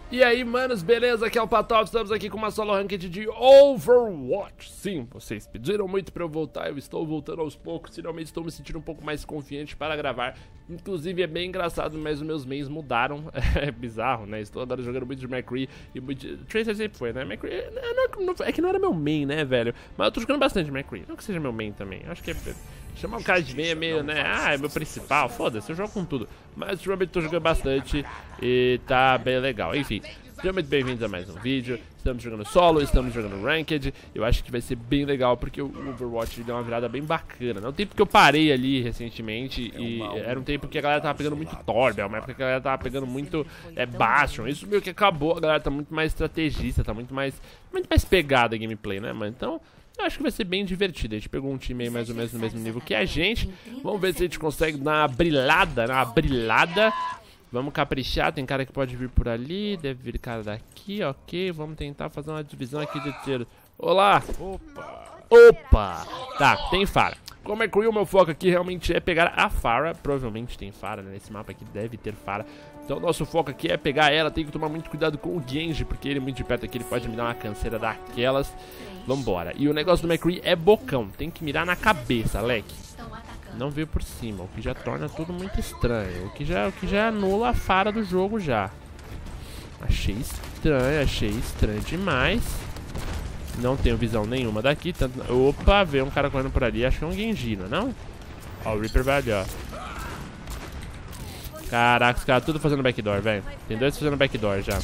E aí, manos, beleza? Aqui é o Patop, estamos aqui com uma solo ranked de Overwatch. Sim, vocês pediram muito pra eu voltar, eu estou voltando aos poucos. Finalmente estou me sentindo um pouco mais confiante para gravar. Inclusive é bem engraçado, mas os meus mains mudaram. É bizarro, né? Estou agora jogando muito de McCree e muito de... Tracer sempre foi, né? McCree é que não era meu main, né, velho? Mas eu tô jogando bastante de McCree. Não que seja meu main também, acho que é... Chamar o cara de main é meio, né? Ah, é meu principal, foda-se, eu jogo com tudo. Mas ultimamente tô jogando bastante e tá bem legal. Enfim, sejam muito bem-vindos a mais um vídeo. Estamos jogando solo, estamos jogando ranked. Eu acho que vai ser bem legal porque o Overwatch deu uma virada bem bacana, né? O tempo que eu parei ali recentemente e era um tempo que a galera tava pegando muito Torb, uma época que a galera tava pegando muito Bastion. Isso meio que acabou, a galera tá muito mais estrategista, tá muito mais pegada a gameplay, né, mano? Então... eu acho que vai ser bem divertido. A gente pegou um time aí mais ou menos no mesmo nível que a gente. Vamos ver se a gente consegue dar uma brilhada, Vamos caprichar, tem cara que pode vir por ali, deve vir cara daqui, ok. Vamos tentar fazer uma divisão aqui de tiro. Olá! Opa! Tá, tem Pharah. Como é que o meu foco aqui realmente é pegar a Pharah. Provavelmente tem Pharah, né? Nesse mapa aqui deve ter Pharah. Então nosso foco aqui é pegar ela. Tem que tomar muito cuidado com o Genji, porque ele muito de perto aqui, ele pode me dar uma canseira daquelas. Vambora. E o negócio do McCree é bocão. Tem que mirar na cabeça, leque. Não veio por cima, o que já torna tudo muito estranho. O que já anula a Pharah do jogo já. Achei estranho demais. Não tenho visão nenhuma daqui. Tanto... opa, veio um cara correndo por ali. Acho que é um Genji, não? Ó, o Reaper vai ali, ó. Caraca, os caras tudo fazendo backdoor, velho. Tem dois fazendo backdoor já.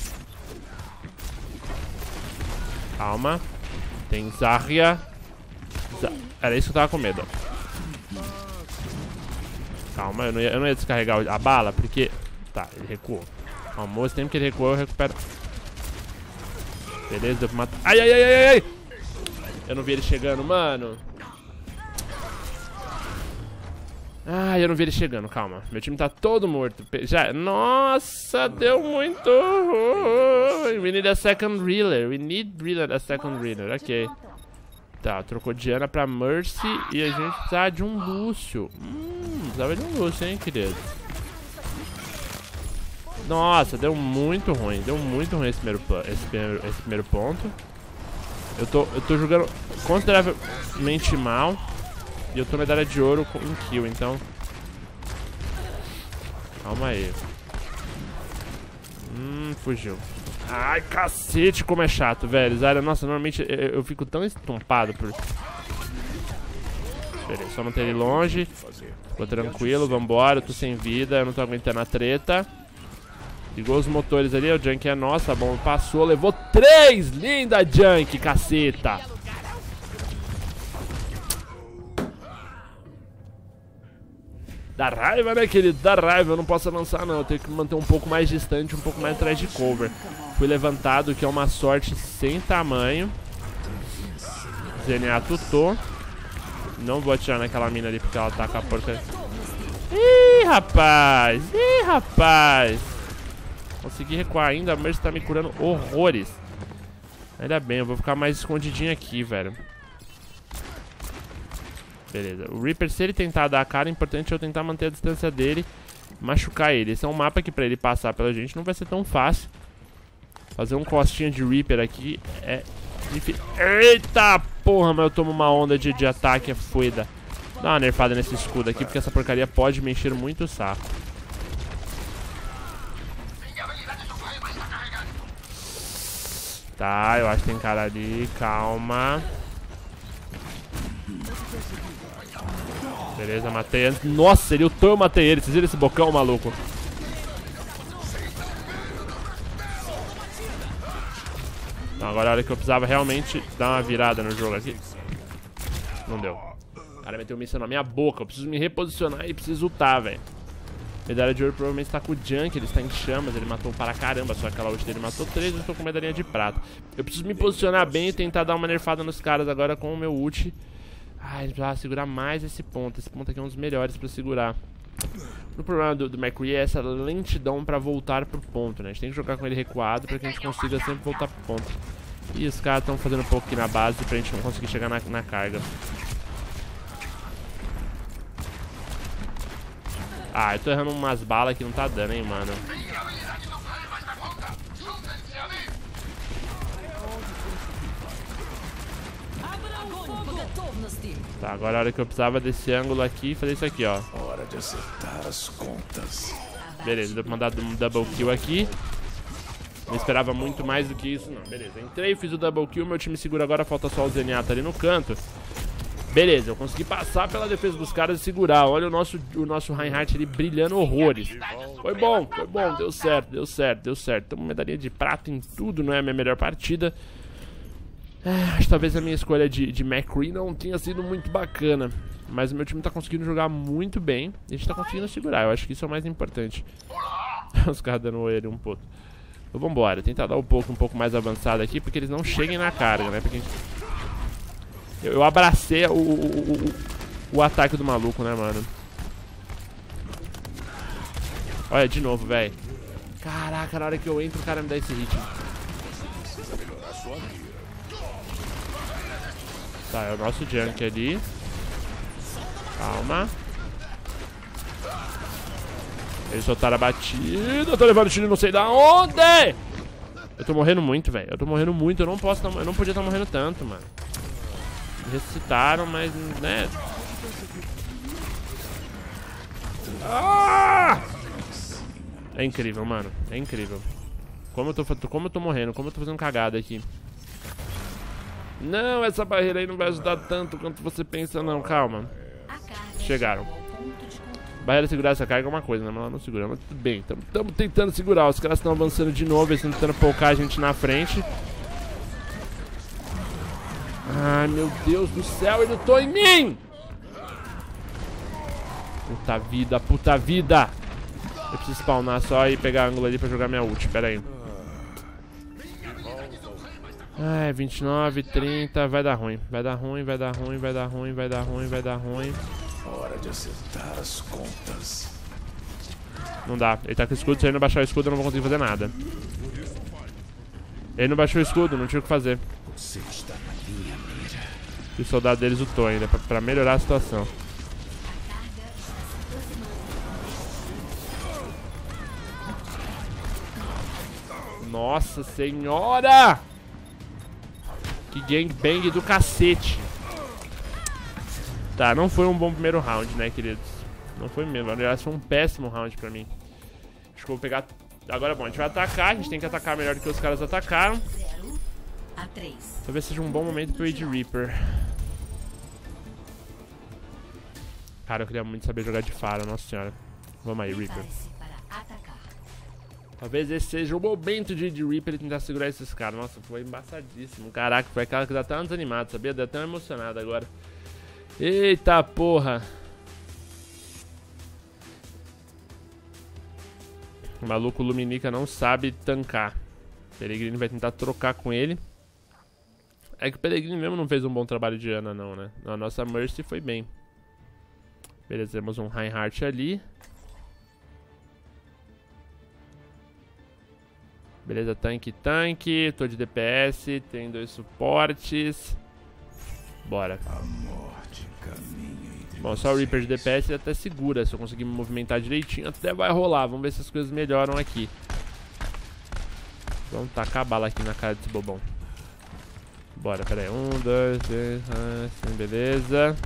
Calma. Tem Zarya. Era isso que eu tava com medo. Calma, eu não ia descarregar a bala, porque... tá, ele recuou. Ao mesmo tempo que ele recuou, eu recupero. Beleza, deu pra matar. Ai! Eu não vi ele chegando, mano. Ai, eu não vi ele chegando, calma. Meu time tá todo morto. Já... nossa, deu muito ruim. We need a second reeler. We need a second reeler, ok. Tá, trocou Diana pra Mercy e a gente precisava de um Lúcio. Precisava de um Lúcio, hein, querido. Nossa, deu muito ruim. Deu muito ruim esse primeiro ponto. Eu tô jogando consideravelmente mal. E eu tô medalha de ouro em kill, então... calma aí. Fugiu. Ai, cacete, como é chato, velho. Zarya, nossa, normalmente eu fico tão estompado por... beleza, só manter ele longe. Ficou tranquilo, vambora. Eu tô sem vida, eu não tô aguentando a treta. Ligou os motores ali, o Junk é nosso, a bomba passou, levou 3! Linda, Junk, caceta! Dá raiva, né, querido? Dá raiva, eu não posso avançar não, eu tenho que me manter um pouco mais distante, um pouco mais atrás de cover. Fui levantado, que é uma sorte sem tamanho. ZNA tutou. Não vou atirar naquela mina ali porque ela tá com a porca. Ih, rapaz! Consegui recuar ainda, a Mercy tá me curando horrores. Ainda bem, eu vou ficar mais escondidinho aqui, velho. Beleza, o Reaper, se ele tentar dar a cara, é importante eu tentar manter a distância dele, machucar ele. Esse é um mapa que pra ele passar pela gente não vai ser tão fácil. Fazer um costinha de Reaper aqui é difícil. Eita porra, mas eu tomo uma onda de ataque, é foda. Dá uma nerfada nesse escudo aqui, porque essa porcaria pode me encher muito o saco. Tá, eu acho que tem cara ali, calma. Beleza, matei antes. Nossa, ele ultou, eu matei ele. Vocês viram esse bocão, maluco? Então, agora é a hora que eu precisava realmente dar uma virada no jogo aqui. Não deu. O cara meteu um míssil na minha boca. Eu preciso me reposicionar e preciso ultar, velho. Medalha de ouro provavelmente está com o Junk. Ele está em chamas. Ele matou para caramba. Só aquela ult dele matou 3. Eu estou com medalhinha de prata. Eu preciso me posicionar bem e tentar dar uma nerfada nos caras agora com o meu ult. Ai, a gente precisava segurar mais esse ponto. Esse ponto aqui é um dos melhores pra segurar. O problema do McCree é essa lentidão pra voltar pro ponto, né? A gente tem que jogar com ele recuado pra que a gente consiga sempre voltar pro ponto. E os caras estão fazendo um pouco aqui na base pra gente não conseguir chegar na carga. Ah, eu tô errando umas balas que não tá dando, hein, mano. Tá, agora a hora que eu precisava desse ângulo aqui e fazer isso aqui, ó. Hora de acertar as contas. Beleza, deu pra mandar um double kill aqui. Não esperava muito mais do que isso, não. Beleza, entrei, fiz o double kill, meu time segura agora, falta só o Zenyatta ali no canto. Beleza, eu consegui passar pela defesa dos caras e segurar. Olha o nosso Reinhardt ali brilhando horrores. Foi bom, deu certo. Tamo medalhinha de prata em tudo, não é a minha melhor partida. Acho que talvez a minha escolha de McCree não tenha sido muito bacana. Mas o meu time tá conseguindo jogar muito bem e a gente tá conseguindo segurar. Eu acho que isso é o mais importante. Os caras dando ele um pouco. Então vambora, tentar dar um pouco mais avançado aqui, porque eles não cheguem na carga, né? Porque eu abracei o ataque do maluco, né, mano? Olha, de novo, velho. Caraca, na hora que eu entro, o cara me dá esse hit. Tá, é o nosso junk ali. Calma. Eles soltaram a batida. Eu tô levando o tiro não sei da onde. Eu tô morrendo muito, velho. Eu tô morrendo muito. Eu não podia estar morrendo tanto, mano. Me ressuscitaram, mas, né. Ah! É incrível, mano. É incrível. Como eu tô morrendo. Como eu tô fazendo cagada aqui. Não, essa barreira aí não vai ajudar tanto quanto você pensa, não. Calma. Chegaram. Barreira segurar essa carga é uma coisa, né? Mas ela não segura. Mas tudo bem. Estamos tentando segurar. Os caras estão avançando de novo. Eles estão tentando pocar a gente na frente. Ai, meu Deus do céu. Ele lutou em mim! Puta vida. Eu preciso spawnar só e pegar ângulo ali pra jogar minha ult. Pera aí. Ai, 29, 30. Vai dar ruim. Vai dar ruim. Hora de acertar as contas. Não dá. Ele tá com escudo. Se ele não baixar o escudo, eu não vou conseguir fazer nada. Ele não baixou o escudo. Não tinha o que fazer. Você está na minha mira. E o soldado deles lutou ainda pra melhorar a situação. Nossa senhora! Que gangbang do cacete. Tá, não foi um bom primeiro round, né, queridos? Não foi mesmo. Aliás, foi um péssimo round pra mim. Acho que eu vou pegar... Agora, bom, a gente vai atacar. A gente tem que atacar melhor do que os caras atacaram. Talvez seja um bom momento pro ir de Reaper. Cara, eu queria muito saber jogar de Pharah, nossa senhora. Vamos aí, Reaper. Talvez esse seja o momento de ir de Reaper e tentar segurar esses caras. Nossa, foi embaçadíssimo. Caraca, foi aquela que dá até desanimado, sabia? Deu até emocionado agora. Eita porra. O maluco Luminica não sabe tancar. O Peregrino vai tentar trocar com ele. É que o Peregrino mesmo não fez um bom trabalho de Ana não, né? A nossa Mercy foi bem. Beleza, temos um Reinhardt ali. Beleza, tanque. Tô de DPS, tem 2 suportes. Bora. Bom, só o Reaper de DPS ele até segura. Se eu conseguir me movimentar direitinho, até vai rolar. Vamos ver se as coisas melhoram aqui. Vamos tacar a bala aqui na cara desse bobão. Bora, pera aí. 1, 2, 3, assim, beleza.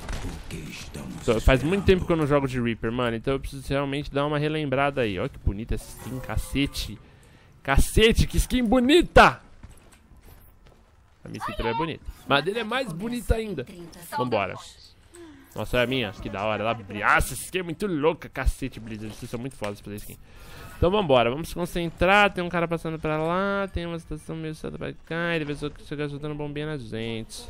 Faz muito tempo que eu não jogo de Reaper, mano. Então eu preciso realmente dar uma relembrada aí. Olha que bonita essa skin, cacete. Cacete, que skin bonita! A minha skin também é bonita. Mas a dele é mais bonita ainda. Vambora. Nossa, é a minha. Que da hora. Ela brilha. Nossa, essa skin é muito louca. Cacete, Blizzard. Vocês são muito fodas pra fazer skin. Então vambora. Vamos se concentrar. Tem um cara passando pra lá. Tem uma situação meio certa pra cá. Ele vai chegar soltando bombinha na gente.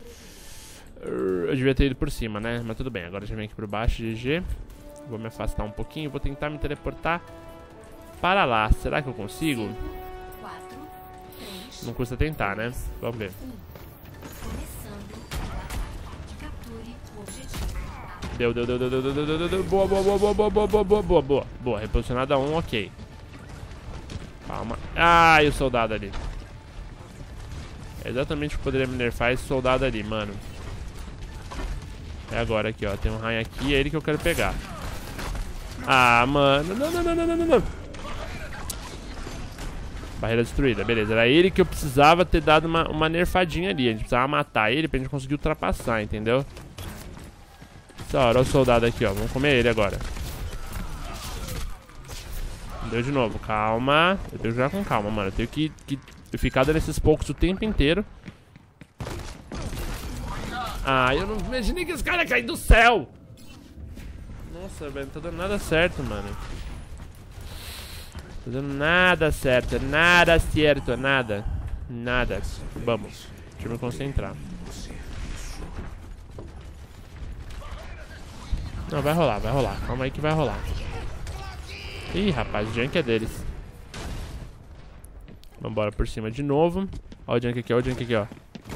Eu devia ter ido por cima, né? Mas tudo bem. Agora já vem aqui por baixo. GG. Vou me afastar um pouquinho. Vou tentar me teleportar para lá. Será que eu consigo? Não custa tentar, né? Vamos ver. Deu. Boa. Reposicionada 1, ok. Calma. Ah, e o soldado ali. É exatamente o que poderia me nerfar esse soldado ali, mano. É agora aqui, ó. Tem um raio aqui, é ele que eu quero pegar. Ah, mano. Não. Barreira destruída, beleza. Era ele que eu precisava ter dado uma nerfadinha ali. A gente precisava matar ele pra gente conseguir ultrapassar, entendeu? Da hora, olha o soldado aqui, ó. Vamos comer ele agora. Deu de novo, calma. Eu tenho que jogar com calma, mano. Eu tenho que ficar dando esses poucos o tempo inteiro. Ah, eu não imaginei que esse cara ia cair do céu. Nossa, velho, não tá dando nada certo, mano. Tá dando nada certo, nada certo, nada. Nada. Vamos, deixa eu me concentrar. Não, vai rolar, vai rolar. Calma aí que vai rolar. Ih, rapaz, o Junk é deles. Vambora por cima de novo. Ó o Junk aqui, ó o Junk aqui, ó.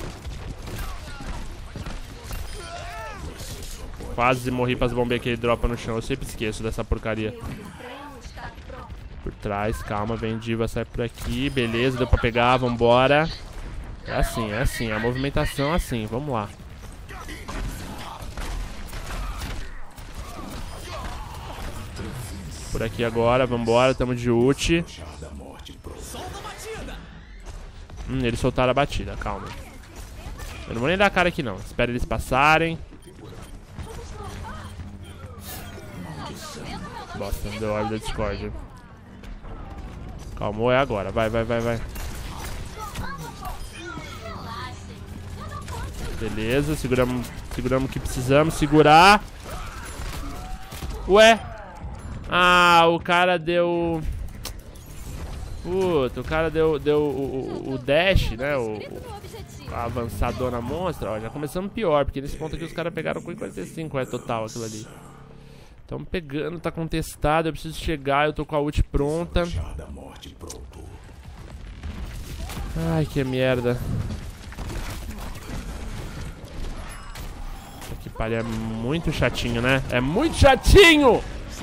Quase morri pras bombinhas que ele dropa no chão. Eu sempre esqueço dessa porcaria. Por trás, calma, vem diva, sai por aqui. Beleza, deu pra pegar, vambora. É assim, a movimentação é assim, vamos lá. Por aqui agora, vambora, tamo de ult. Eles soltaram a batida, calma. Eu não vou nem dar a cara aqui não, espera eles passarem. Bosta, não deu ordem da Discord. Calmou, é agora, vai. Beleza, seguramos o que precisamos, segurar. Ué. Ah, o cara deu... Puta, o cara deu o dash, né? A avançadona monstra. Ó, já começamos pior, porque nesse ponto aqui os caras pegaram com 45, é total aquilo ali. Tamo pegando, tá contestado, eu preciso chegar, eu tô com a ult pronta. Ai, que merda. Isso aqui pariu, é muito chatinho, né? É muito chatinho!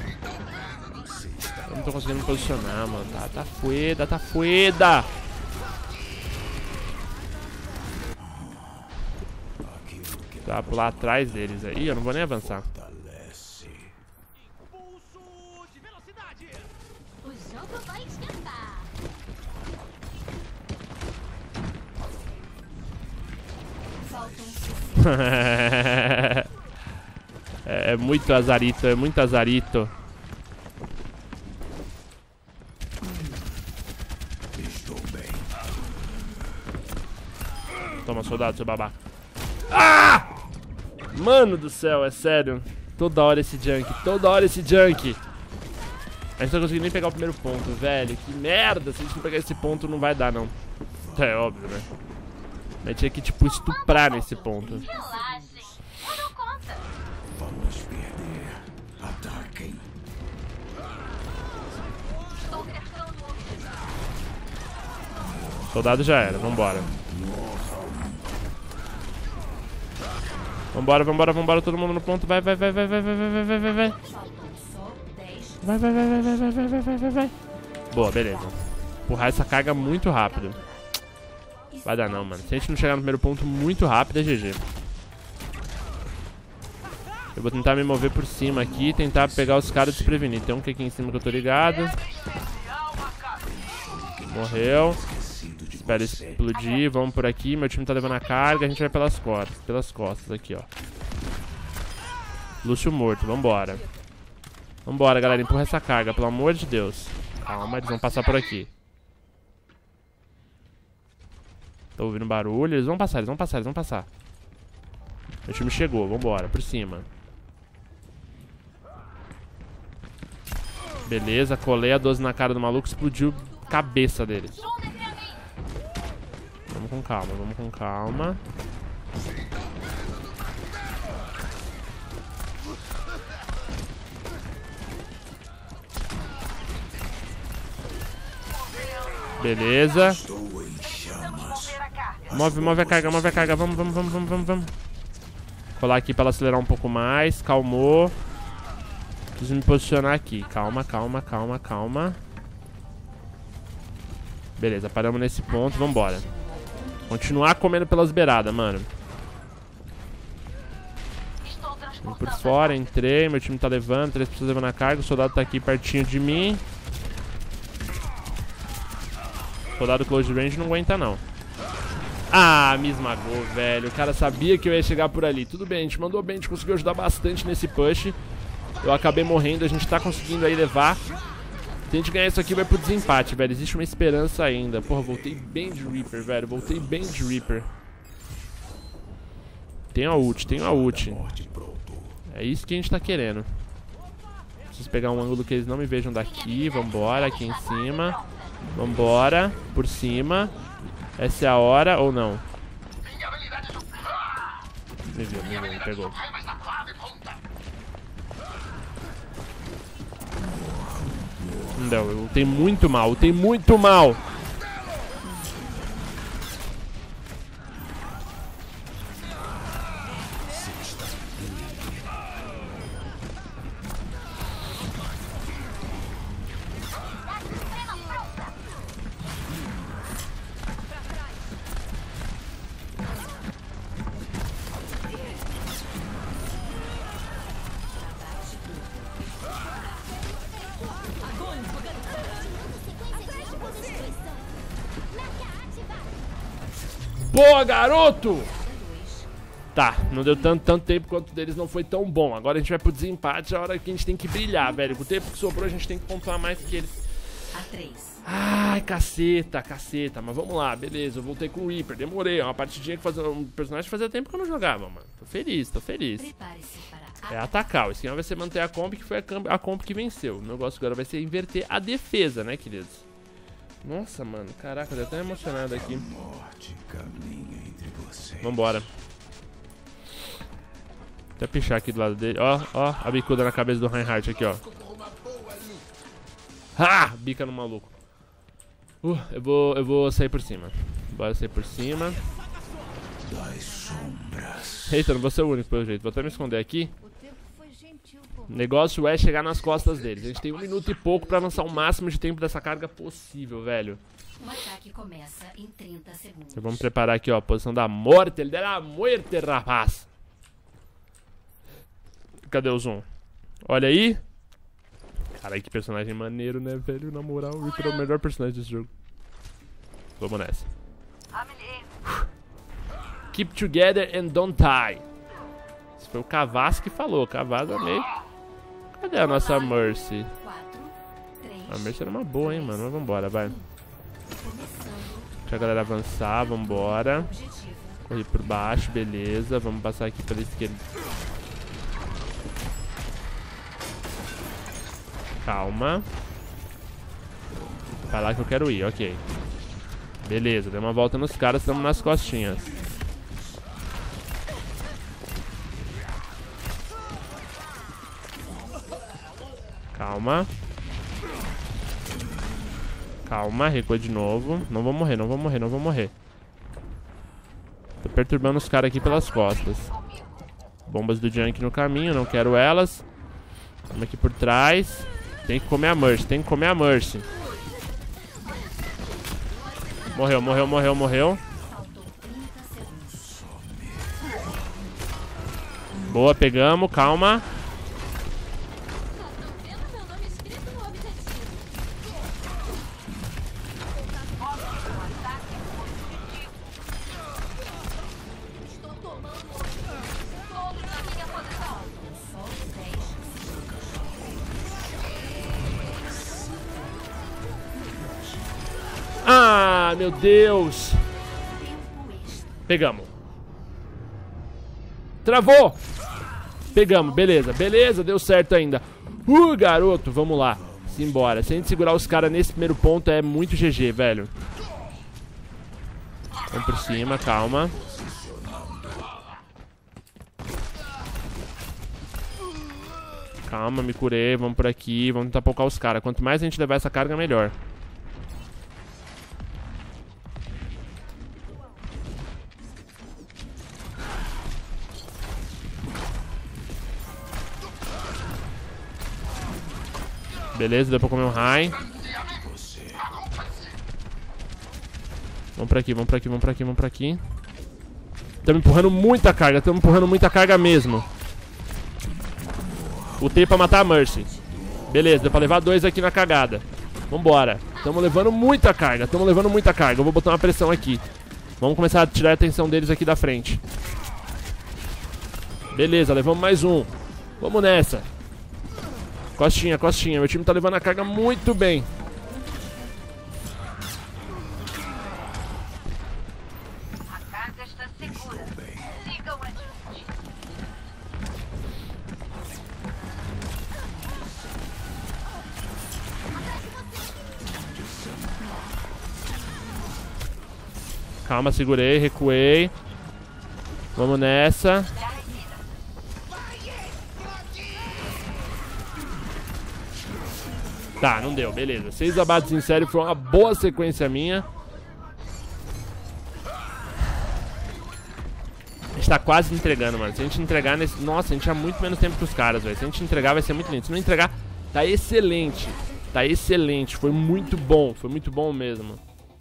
Eu não tô conseguindo me posicionar, mano. Tá fueda, tá fueda! Tá lá atrás deles aí, eu não vou nem avançar. É muito azarito, é muito azarito. Toma, soldado, seu babaca. Ah! Mano do céu, é sério. Toda hora esse junk, toda hora esse junk. A gente não conseguiu nem pegar o primeiro ponto, velho. Que merda, se a gente não pegar esse ponto não vai dar, não. É óbvio, né? A gente tinha que, tipo, estuprar nesse ponto. Vamos perder. Ataquem. Soldado já era, vambora. Vambora, todo mundo no ponto. Vai. Vai. Boa, beleza. Empurrar essa carga muito rápido. Vai dar não, mano. Se a gente não chegar no primeiro ponto muito rápido, é GG. Eu vou tentar me mover por cima aqui e tentar pegar os caras desprevenidos. Tem um aqui em cima que eu tô ligado. Morreu. Espera explodir. Vamos por aqui. Meu time tá levando a carga. A gente vai pelas costas. Pelas costas aqui, ó. Lúcio morto. Vambora. Vambora, galera. Empurra essa carga, pelo amor de Deus. Calma, eles vão passar por aqui. Tô ouvindo barulho. Eles vão passar. Meu time chegou. Vambora, por cima. Beleza, colei a 12 na cara do maluco. Explodiu a cabeça deles. Vamos com calma. Beleza. Move a carga, vamos. Colar aqui pra ela acelerar um pouco mais. Calmou. Preciso me posicionar aqui. Calma. Beleza, paramos nesse ponto, vambora. Continuar comendo pelas beiradas, mano. Vim por fora, entrei, meu time tá levando, 3 pessoas levando a carga, o soldado tá aqui pertinho de mim. Soldado close range não aguenta não. Ah, me esmagou, velho. O cara sabia que eu ia chegar por ali. Tudo bem, a gente mandou bem, a gente conseguiu ajudar bastante nesse push. Eu acabei morrendo, a gente tá conseguindo aí levar. Se a gente ganhar isso aqui, vai pro desempate, velho. Existe uma esperança ainda. Porra, voltei bem de Reaper, velho. Voltei bem de Reaper. Tenho a ult, tenho a ult. É isso que a gente tá querendo. Preciso pegar um ângulo que eles não me vejam daqui. Vambora, aqui em cima. Vambora, por cima. Essa é a hora, ou não? Me viu, me pegou. Não, eu lutei muito mal, lutei muito mal. Boa, garoto! Tá, não deu tanto tempo quanto o deles não foi tão bom. Agora a gente vai pro desempate, é a hora que a gente tem que brilhar, velho. Com o tempo que sobrou, a gente tem que pontuar mais que eles. Ai, caceta. Mas vamos lá, beleza. Eu voltei com o Reaper, demorei. É uma partidinha que fazia um personagem fazia tempo que eu não jogava, mano. Tô feliz. É atacar. O esquema vai ser manter a comp, que foi a comp que venceu. O negócio agora vai ser inverter a defesa, né, queridos? Nossa, mano, caraca, eu tô até emocionado aqui. Vambora. Até pichar aqui do lado dele. Ó, a bicuda na cabeça do Reinhardt aqui, ó. Ah! Bica no maluco. Eu vou sair por cima. Bora sair por cima. Eita, não vou ser o único pelo jeito. Vou até me esconder aqui. O negócio é chegar nas costas deles. A gente tem 1 minuto e pouco pra lançar o máximo de tempo dessa carga possível, velho. O ataque começa em 30 segundos. Então vamos preparar aqui, ó, a posição da morte. Ele dá a muerte, rapaz. Cadê o zoom? Olha aí. Caralho, que personagem maneiro, né, velho? Na moral, o Reaper é o melhor personagem desse jogo. Vamos nessa. Keep together and don't die. Esse foi o Kavaz que falou. Kavaz meio... Cadê a nossa Mercy? A Mercy era uma boa, hein, mano. Mas vambora, vai. Deixa a galera avançar, vambora. Correr por baixo, beleza. Vamos passar aqui pela esquerda. Calma. Vai lá que eu quero ir, ok. Beleza, deu uma volta nos caras, estamos nas costinhas. Calma. Calma, recua de novo. Não vou morrer, não vou morrer, não vou morrer. Tô perturbando os caras aqui pelas costas. Bombas do Junk no caminho, não quero elas. Vamos aqui por trás. Tem que comer a Mercy, tem que comer a Mercy. Morreu, morreu, morreu, morreu. Boa, pegamos, calma. Ah, meu Deus. Pegamos. Travou. Pegamos, beleza, beleza, deu certo ainda. Garoto, vamos lá. Simbora. Se a gente segurar os caras nesse primeiro ponto é muito GG, velho. Vamos por cima, calma. Calma, me curei, vamos por aqui. Vamos tentar pocar os caras. Quanto mais a gente levar essa carga, melhor. Beleza, deu pra comer um high. Vamos pra aqui, vamos pra aqui, vamos pra aqui, vamos pra aqui. Estamos empurrando muita carga mesmo. Ultei pra matar a Mercy. Beleza, deu pra levar 2 aqui na cagada. Vambora. Estamos levando muita carga, Eu vou botar uma pressão aqui. Vamos começar a tirar a atenção deles aqui da frente. Beleza, levamos mais um. Vamos nessa. Costinha, costinha. Meu time tá levando a carga muito bem. A carga está segura. Sigam adiante. Calma, segurei, recuei. Vamos nessa. Tá, não deu, beleza. 6 abates em série foi uma boa sequência minha. A gente tá quase entregando, mano. Se a gente entregar nesse... Nossa, a gente tinha muito menos tempo que os caras, velho. Se a gente entregar, vai ser muito lindo. Se não entregar, tá excelente. Tá excelente. Foi muito bom mesmo.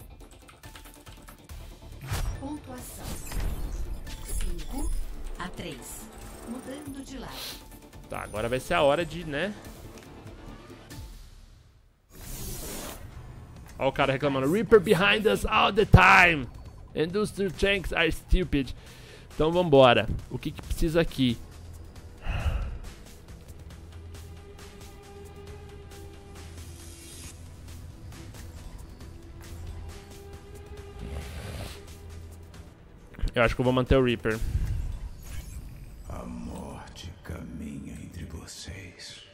Pontuação 5-3. Mudando de lado. Tá, agora vai ser a hora de, né? Olha o cara reclamando. Reaper behind us all the time. And those two tanks are stupid. Então vambora. O que que precisa aqui? Eu acho que eu vou manter o Reaper. A morte caminha entre vocês.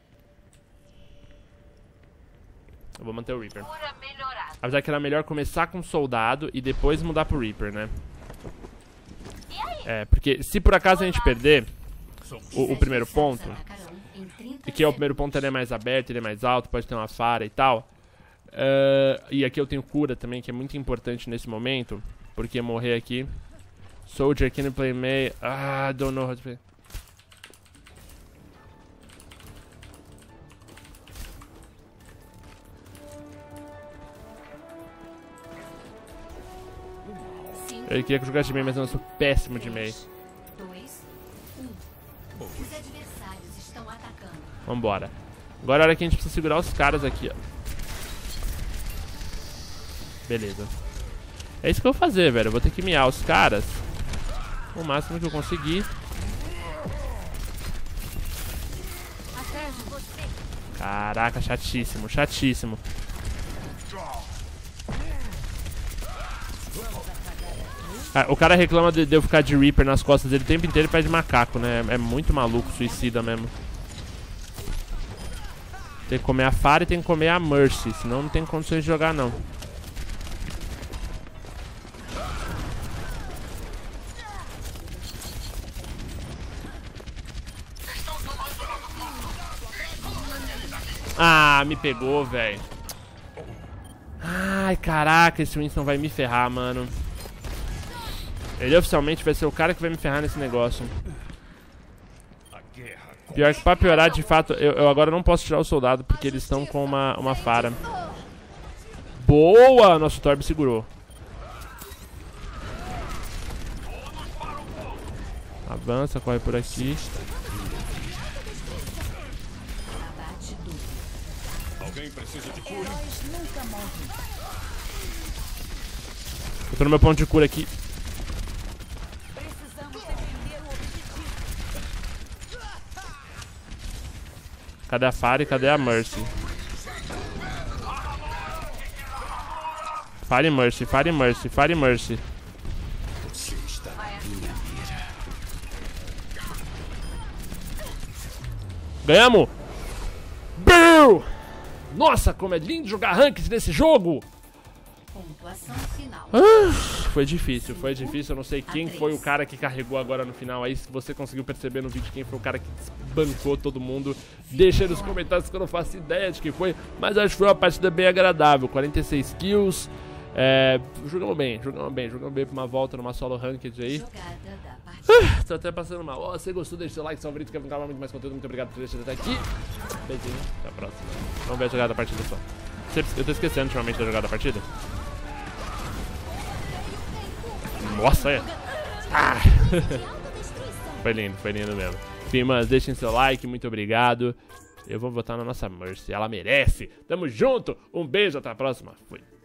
Eu vou manter o Reaper. Cura melhorada. Apesar que era melhor começar com o soldado e depois mudar pro Reaper, né? É, porque se por acaso a gente perder o primeiro ponto, e que é o primeiro ponto, ele é mais aberto, ele é mais alto, pode ter uma fara e tal. E aqui eu tenho cura também, que é muito importante nesse momento, porque morrer aqui. Soldier, can you play May? Ah, don't know how to play. Eu queria que eu jogasse de May, mas eu sou péssimo de May. 2, 1. Os adversários estão atacando. Vambora. Agora é a hora que a gente precisa segurar os caras aqui, ó. Beleza. É isso que eu vou fazer, velho. Eu vou ter que miar os caras o máximo que eu conseguir. Caraca, chatíssimo, chatíssimo. Ah, o cara reclama de eu ficar de Reaper nas costas dele o tempo inteiro e pede macaco, né? É muito maluco, suicida mesmo. Tem que comer a Fara e tem que comer a Mercy, senão não tem condições de jogar, não. Ah, me pegou, velho. Ai, caraca, esse Winston vai me ferrar, mano. Ele oficialmente vai ser o cara que vai me ferrar nesse negócio. Pior que pra piorar, de fato, eu agora não posso tirar o soldado porque eles estão com uma Fara. Boa! Nosso Torb segurou. Avança, corre por aqui. Alguém precisa de cura. Eu tô no meu ponto de cura aqui. Cadê a Fire e cadê a Mercy? Fire Mercy, Fire Mercy, Fire Mercy. Ganhamos! Bum! Nossa, como é lindo jogar Ranked nesse jogo! Pontuação final. Foi difícil, foi difícil. Eu não sei quem foi o cara que carregou agora no final. Aí, se você conseguiu perceber no vídeo quem foi o cara que desbancou todo mundo, deixa aí nos comentários que eu não faço ideia de quem foi. Mas acho que foi uma partida bem agradável. 46 kills. Jogamos bem pra uma volta numa solo ranked aí. Tô até passando mal. Oh, se gostou, deixa seu like, seu favorito, quer ver muito mais conteúdo. Muito obrigado por ter deixado até aqui. Beijinho, até a próxima. Vamos ver a jogada da partida só. Eu tô esquecendo ultimamente da jogada da partida. Nossa, é. Ah. Foi lindo mesmo. Enfim, mano, deixem seu like, muito obrigado. Eu vou votar na nossa Mercy, ela merece. Tamo junto, um beijo, até a próxima. Fui.